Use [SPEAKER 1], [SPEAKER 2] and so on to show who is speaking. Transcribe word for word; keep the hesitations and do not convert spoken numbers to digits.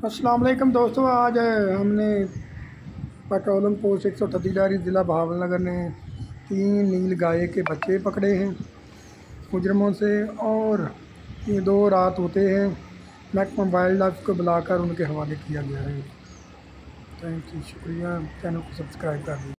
[SPEAKER 1] السلام علیکم دوستو، آج ہم نے پیٹرولنگ پوسٹ ایک سو اٹھتی ڈائری ضلع بہاول نگر نے تین نیل گائے کے بچے پکڑے ہیں مجرموں سے، اور یہ دو رات ہوتے ہیں محکمہ وائلڈ لائف کو بلا کر ان کے حوالے کیا گیا ہے۔ تھینک یو، شکریہ، چینل کو سبسکرائب کر دیں۔